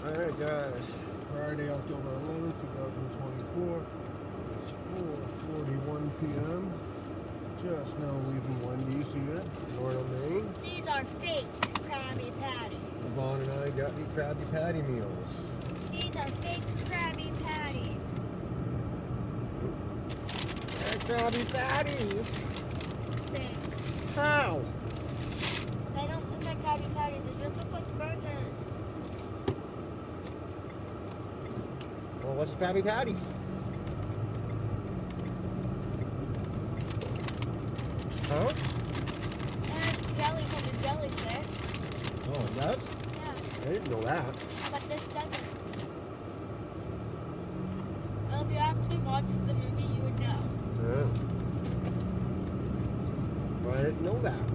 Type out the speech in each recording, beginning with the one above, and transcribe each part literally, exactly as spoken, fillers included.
Alright guys, Friday, October eleventh, two thousand twenty-four. It's four forty-one p m Just now leaving Wendy's here, Florida, Maine. These are fake Krabby Patties. Yvonne and I got the Krabby Patty meals. These are fake Krabby Patties. They're Krabby Patties! Fake. How? They don't look like Krabby Patties, they just look like burgers. Well, what's a Krabby Patty? Huh? And it's jelly from the jellyfish. Oh, it does? Yeah. I didn't know that. But this doesn't. Well, if you actually watched the movie, you would know. Yeah. Well, I didn't know that.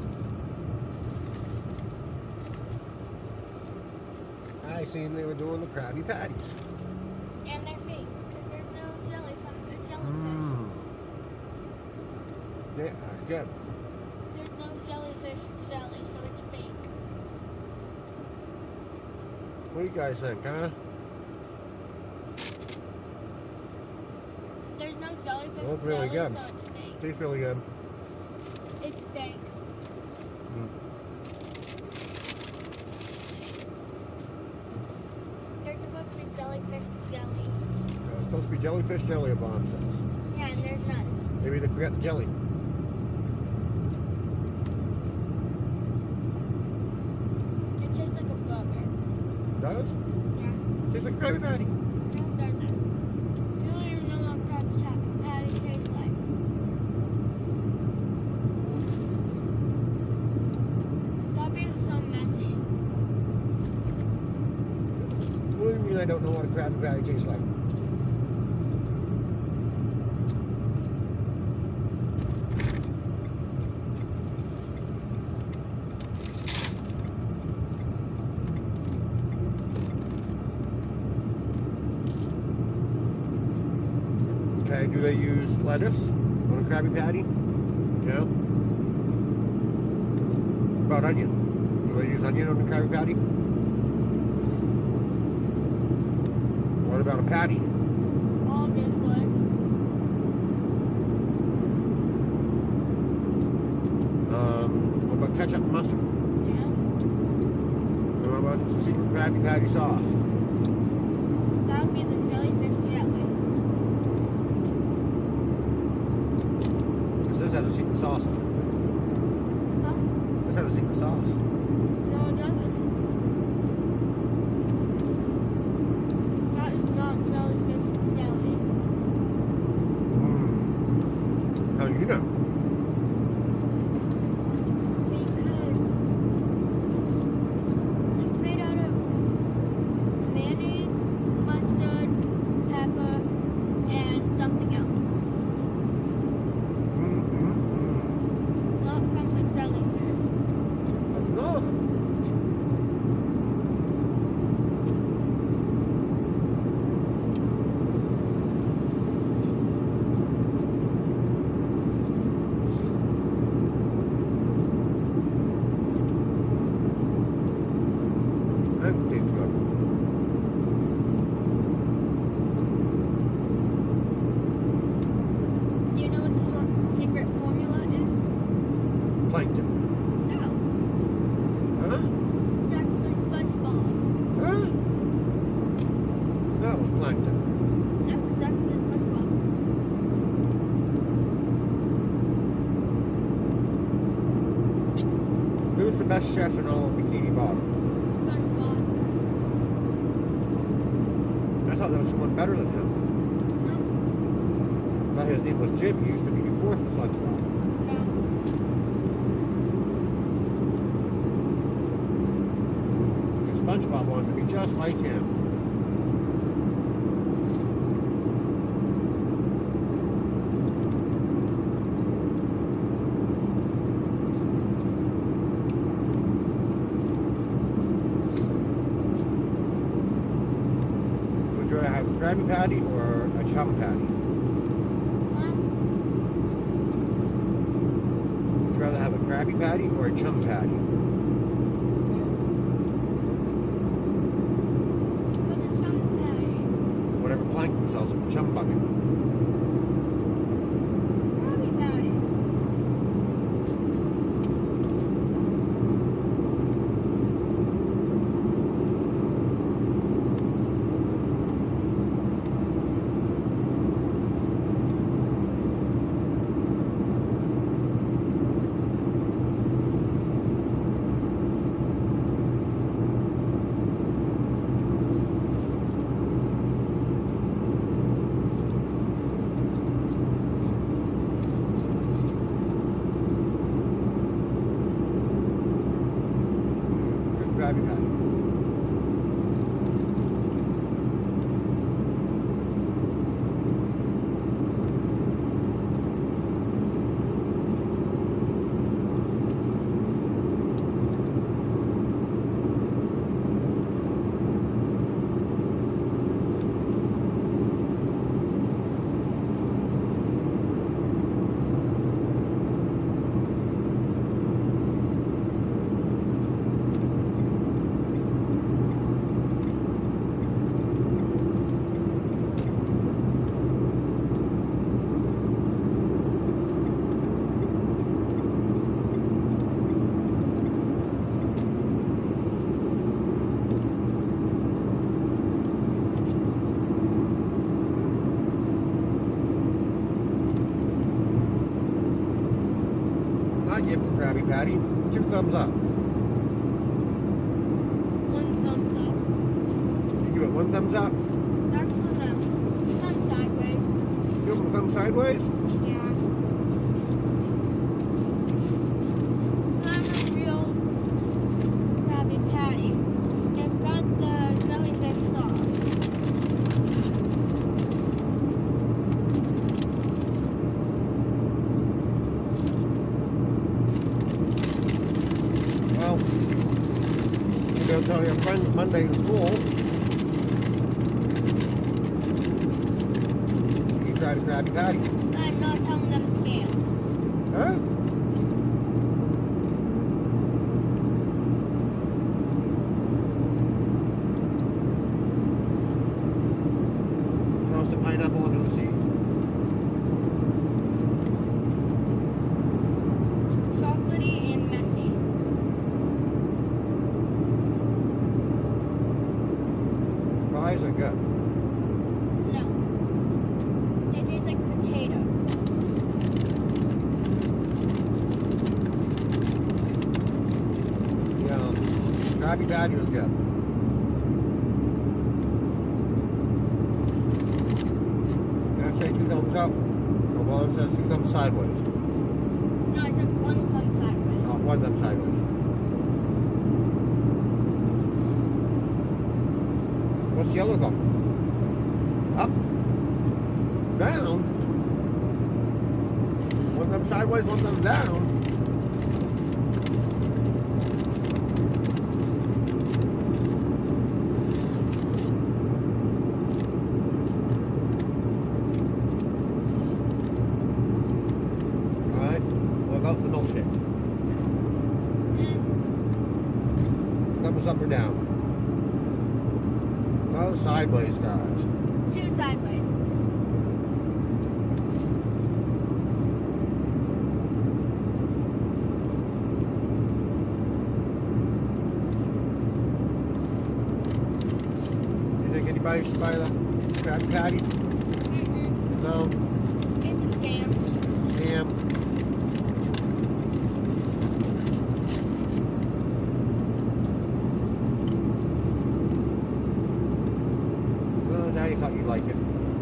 I seen they were doing the Krabby Patties. And they're fake, because there's no jelly from the jellyfish. Mmm. They are good. There's no jellyfish jelly, so it's fake. What do you guys think, huh? There's no jellyfish They look really jelly, good. so it's fake. Tastes really good. It's fake. Mm. There's supposed to be jellyfish jelly. Uh, it's supposed to be jellyfish jelly, a bomb says. Yeah, and there's none. Maybe they forgot the jelly. It tastes like a burger. Does? Yeah. Tastes like a Krabby Patty. No, it doesn't. You don't even know what Krabby ta- Patty tastes like. Stop being so messy. What do you mean I don't know what a Krabby Patty tastes like? Okay, do they use lettuce on a Krabby Patty? Yeah. What about onion? Do they use onion on a Krabby Patty? What about a patty? Obviously. Um, what about ketchup and mustard? Yes. And what about the secret Krabby Patty sauce? That would be the jellyfish jelly. Because this has a secret sauce on it. Huh? This has a secret sauce. No, it doesn't. That is not jellyfish jelly. Mm. How do you know? Because it's made out of mayonnaise, mustard, pepper, and something else. Mm, mm, mm. Not from the jellyfish. That's not. That tastes good. Do you know what the so- secret formula is? Plankton. No. Huh? It's actually SpongeBob. Huh? That was plankton. No, it's actually SpongeBob. Who's the best chef in all of Bikini Bottom? SpongeBob. I thought there was someone better than him. No. I thought his name was Jim. He used to be before SpongeBob. No. Because SpongeBob wanted to be just like him. Would you rather have a Krabby Patty or a Chum Patty? Huh? Would you rather have a Krabby Patty or a Chum Patty? smells like a chum bucket. Krabby Patty. Krabby Patty. I give the Krabby Patty two thumbs up. One thumbs up. You give it one thumbs up? That's on them. Thumb sideways. Give it a thumb sideways? Yeah. I'm a real Krabby Patty. They've got the jellyfish sauce. Well, you're going to tell your friends Monday in school. You tried a Krabby Patty. I'm not telling them a scam. Huh? How's the pineapple under the sea? Chocolatey and messy. Fries are good. No. They taste like potatoes. Yeah, Krabby Patty was good. Can I say two thumbs up? Or one says two thumbs sideways. No, I said one thumb sideways. Oh, one thumb sideways. What's the other thumb? Up? Down? One thumb sideways, one thumb down. Alright, what about the milkshake? Mm. Thumbs up or down? Oh, sideways, guys. Two sideways. You think anybody should buy the Krabby Patty? Mm-mm. No, It's a scam. it's a scam. Oh, Daddy thought you'd like it.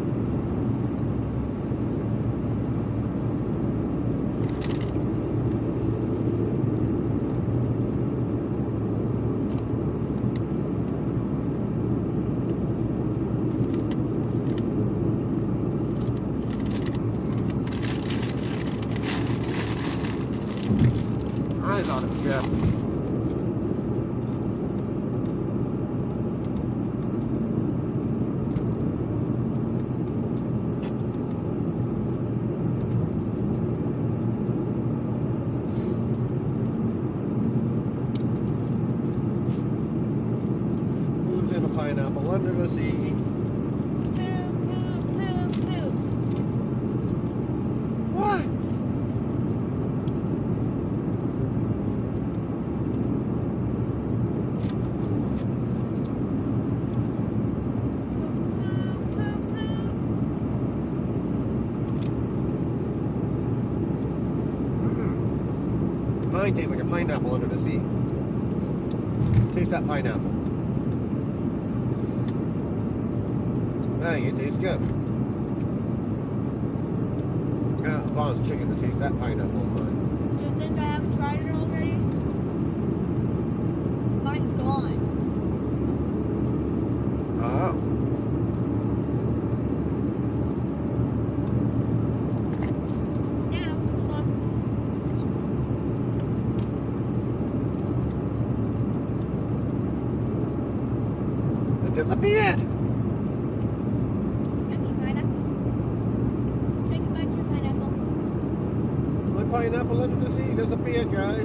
I thought it was good. Who's in a pineapple under the sea? Poo, poo, Mine tastes like a pineapple under the sea. Taste that pineapple. Dang, it tastes good. Yeah, Yvonne's chicken to taste that pineapple in mine. You think I haven't tried it already? Mine's gone. Oh. Now, hold on. It disappeared. Pineapple under the sea disappeared, guys.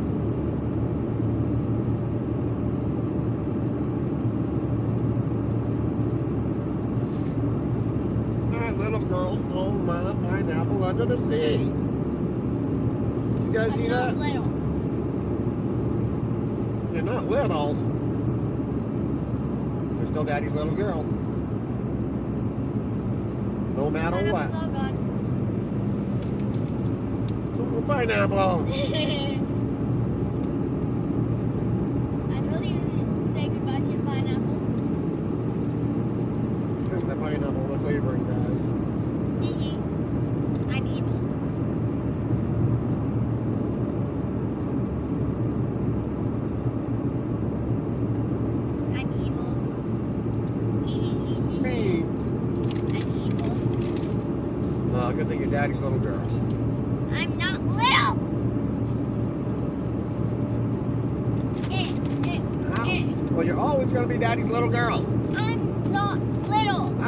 My little girl stole my pineapple under the sea. You guys I'm see not that? little. You're not little. You're still Daddy's little girl. No matter what. Pineapple's all gone. Pineapple. I really didn't say goodbye to your pineapple. String the pineapple, the flavoring, guys. Hee I'm evil. I'm evil. Hee Me. I'm evil. Oh, good thing you're Daddy's little girl. I'm not little. Eh, eh, eh. Well, you're always going to be Daddy's little girl. I'm not little. Oh.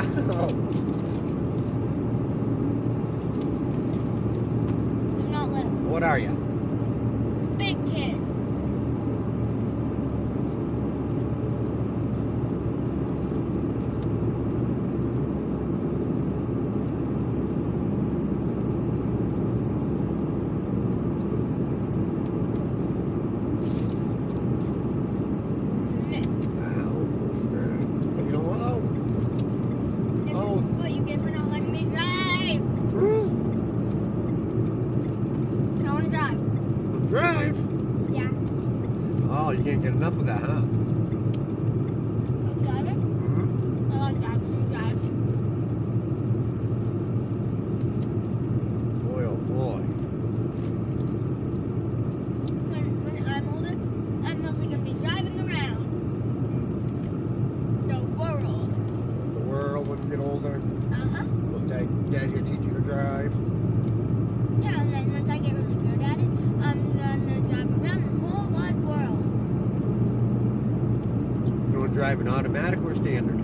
I'm not little. What are you? Big kid. Drive? Yeah. Oh, you can't get enough of that, huh? I'm driving? Mm-hmm. I like driving. You drive. Boy, oh boy. When, when I'm older, I'm mostly going to be driving around the world. The world when you get older. Uh-huh. Well, Dad, Dad's going to teach you to drive. Yeah, and then once I get really good at it, I'm going to drive around the whole wide world. You want to drive an automatic or standard?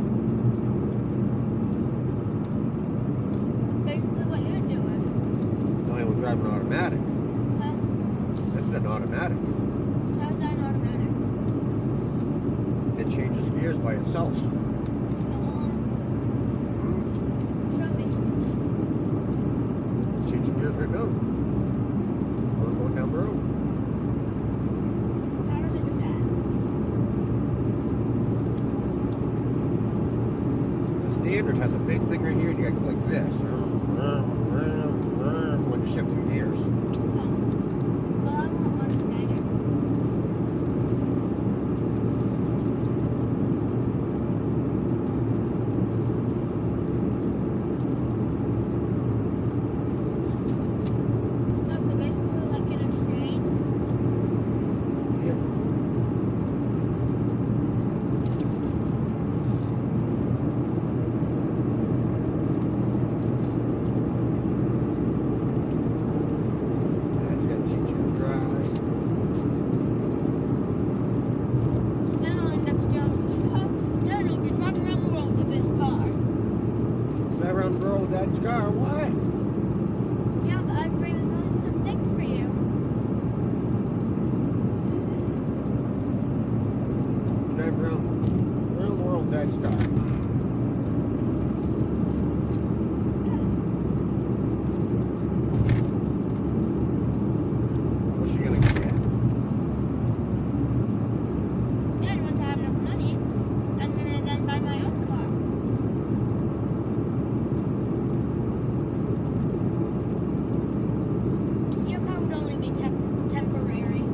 Basically what you're doing. No, you want to drive an automatic. Huh? This is an automatic. How's that an automatic? It changes gears by itself. Show me. Changing gears right now. I'm going down the road. How does it do that? The standard has a big thing right here, and you gotta go like this. When you're shifting gears. Oh. Well, I want automatic. Oh, so basically like in a train? Yeah. Dad's gotta teach you to drive. Then I'll end up stealing this car. Then I'll be driving around the world with this car. Drive around the world with Daddy's car. Why? Yeah, but I'd bring home some things for you. Drive around, around the world with Daddy's car. What's she gonna get? Then once I have enough money, I'm gonna then buy my own car. Your car would only be temp temporary.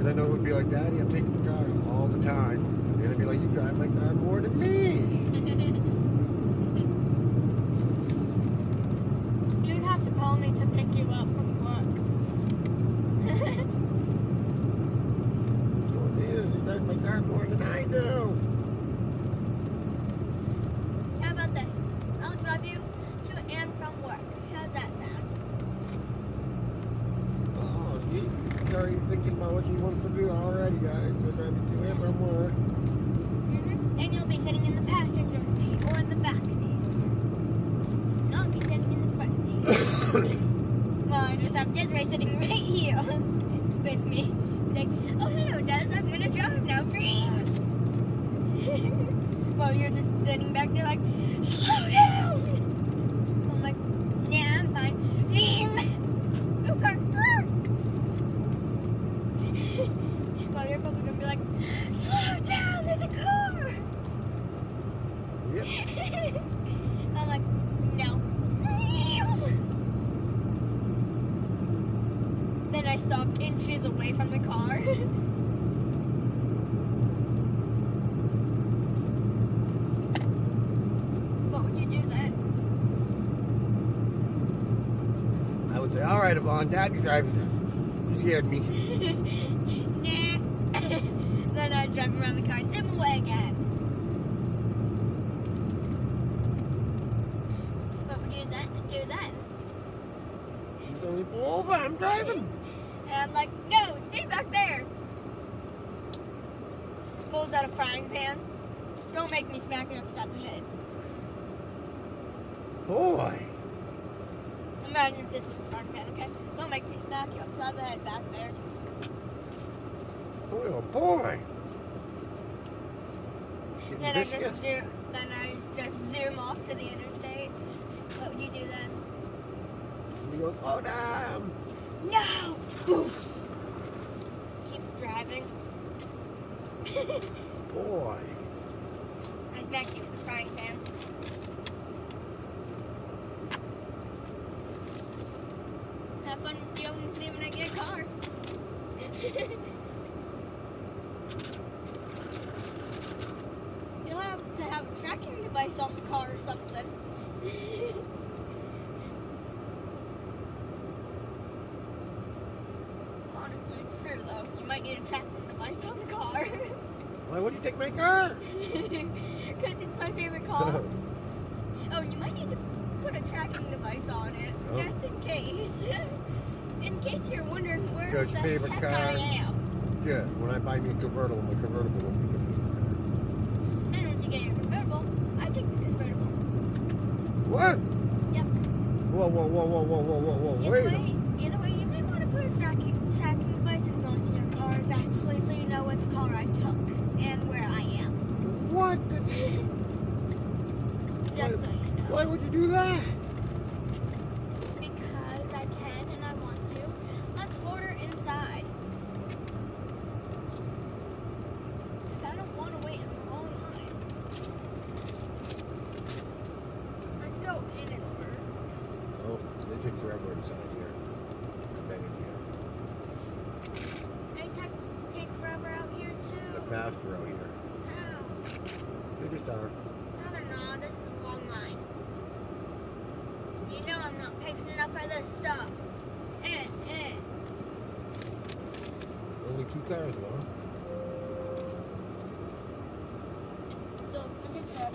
I know who'd be like, Daddy, I'm taking the car all the time. And I'd be like, you drive my car more than me. You'd have to call me to pick you up from work. So it is, he drives my car more than I do. How about this? I'll drive you to and from work. How's that sound? Oh, he's already thinking about what he wants to do already, guys. He'll drive me to and from work. Mm-hmm. And you'll be sitting in the passenger seat or in the back seat. And I'll be sitting in the front seat. Well, I just have Desiree sitting right here with me. Like, oh, hello, Des. I'm going to drive now. Well, you're just sitting back there like, slow down! I'm like, nah, I'm fine. Oh, car. Well, you're probably going to be like, slow down, there's a car! Yep. I'm like, no. Then I stop inches away from the car. What would you do then? I would say, all right, Yvonne, Daddy's driving. You scared me. Nah. Then I'd drive around the car and zoom away again. What would you then do then? She's only pull over, I'm driving. And I'm like, no, stay back there. Pulls out a frying pan. Don't make me smack you upside the head. Boy. Imagine if this was a frying pan, okay? Don't make me smack you upside the head back there. Boy, oh boy. Then I just zoom, then I just zoom off to the interstate. What would you do then? You go, slow down. No! Keeps driving. Boy. I smacked you with the frying pan. Have fun dealing with me when I get a car. You'll have to have a tracking device on the car or something. Honestly, it's true though. You might need a tracking device on the car. Why would you take my car? Because it's my favorite car. Oh, you might need to put a tracking device on it, Oh. just in case. In case you're wondering where Because the your favorite heck car. I am. Good. When I buy me a convertible, my convertible will be a favorite car. And once you get your convertible, I take the convertible. What? Yep. Whoa, whoa, whoa, whoa, whoa, whoa, whoa, whoa, Either wait a way, minute. either way, you might want to put a tracking, tracking device in both of your cars, actually, so you know which car I took and where I am. What? The... Just why, so you know. why would you do that? Because I can and I want to. Let's order inside. Because I don't want to wait in a long line. Let's go in and order. Oh, they take forever inside here. I bet in here. They take, take forever out here too. They're faster out here. How? They just are. No, they're not. This is a long line. You know I'm not patient enough for this stuff. Eh, eh. Only two cars, though. So, it takes forever.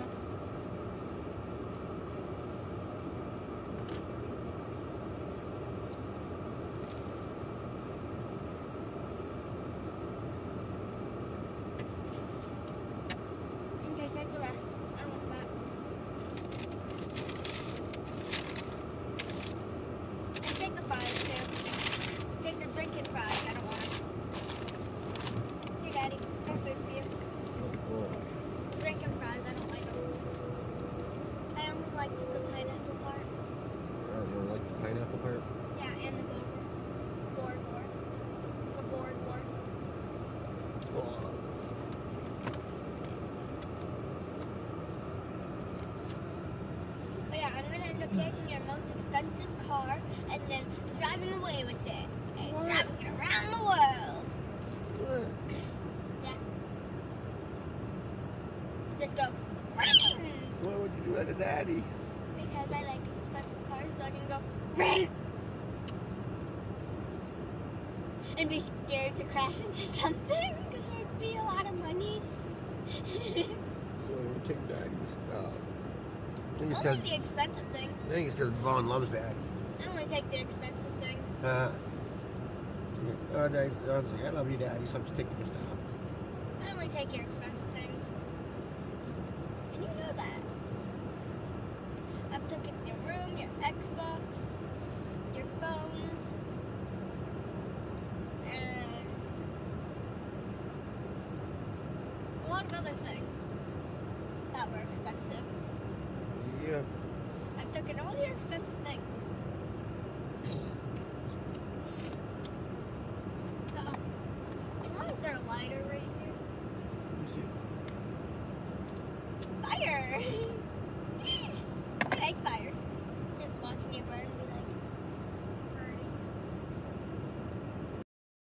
Okay, take the rest. I want that. And take the fries too. Take the drinking fries. I don't want them. Here, Daddy. More food for you. Oh, boy. Drinking fries. I don't like them. I only liked the pineapple part. Oh, you don't like the pineapple part? Yeah, and the board. Board, board. The board, board. Oh. But yeah, I'm gonna end up taking your most expensive car and then driving away with it. And What? driving it around the world. daddy. Because I like expensive cars, so I can go ring and be scared to crash into something because it would be a lot of money. Oh, take daddy's stuff. I think it's Only 'cause- the expensive things. I think it's because Vaughn loves daddy. I only take the expensive things. Uh, oh, daddy's, I was like, I love you, daddy, so I'm just taking your stuff. I only take your expensive things. And you know that. I've taken your room, your Xbox, your phones, and a lot of other things that were expensive. Yeah. I've taken all your expensive things. So, and why is there a lighter right here? Let me see. Fire!